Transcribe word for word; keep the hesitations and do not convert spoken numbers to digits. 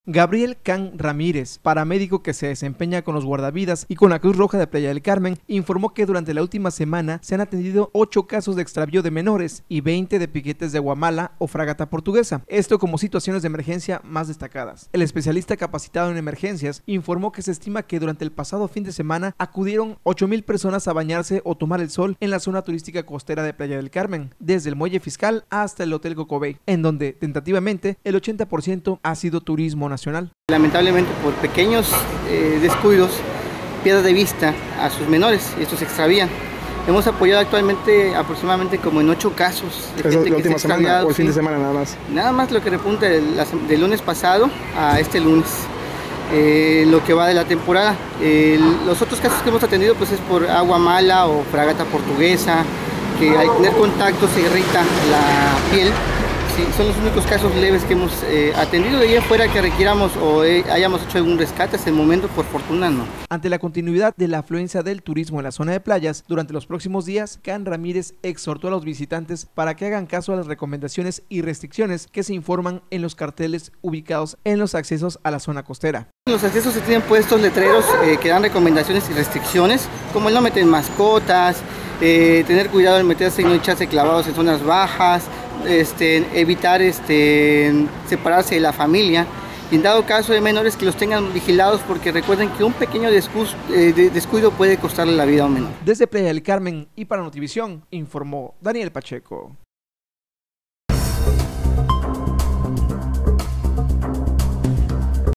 Gabriel Can Ramírez, paramédico que se desempeña con los guardavidas y con la Cruz Roja de Playa del Carmen, informó que durante la última semana se han atendido ocho casos de extravío de menores y veinte de piquetes de guamala o fragata portuguesa, esto como situaciones de emergencia más destacadas. El especialista capacitado en emergencias informó que se estima que durante el pasado fin de semana acudieron ocho mil personas a bañarse o tomar el sol en la zona turística costera de Playa del Carmen, desde el Muelle Fiscal hasta el Hotel Cocobey, en donde tentativamente el ochenta por ciento ha sido turismo nacional. Lamentablemente, por pequeños eh, descuidos, pierden de vista a sus menores y estos se extravían. Hemos apoyado actualmente aproximadamente como en ocho casos de ¿Es gente la que última se semana o el fin sí. de semana nada más? Nada más lo que repunta del, del lunes pasado a este lunes, eh, lo que va de la temporada. Eh, los otros casos que hemos atendido pues es por agua mala o fragata portuguesa, que al tener contacto se irrita la piel. Sí, son los únicos casos leves que hemos eh, atendido. De ahí afuera que requiramos o eh, hayamos hecho algún rescate, hasta el momento por fortuna no. Ante la continuidad de la afluencia del turismo en la zona de playas, durante los próximos días, Can Ramírez exhortó a los visitantes para que hagan caso a las recomendaciones y restricciones que se informan en los carteles ubicados en los accesos a la zona costera. En los accesos se tienen puestos letreros eh, que dan recomendaciones y restricciones, como el no meter mascotas, eh, tener cuidado en meterse y no echarse clavados en zonas bajas, Este, evitar este, separarse de la familia y en dado caso de menores que los tengan vigilados, porque recuerden que un pequeño descuido, eh, descuido puede costarle la vida a un menor. Desde Playa del Carmen y para Notivisión informó Daniel Pacheco.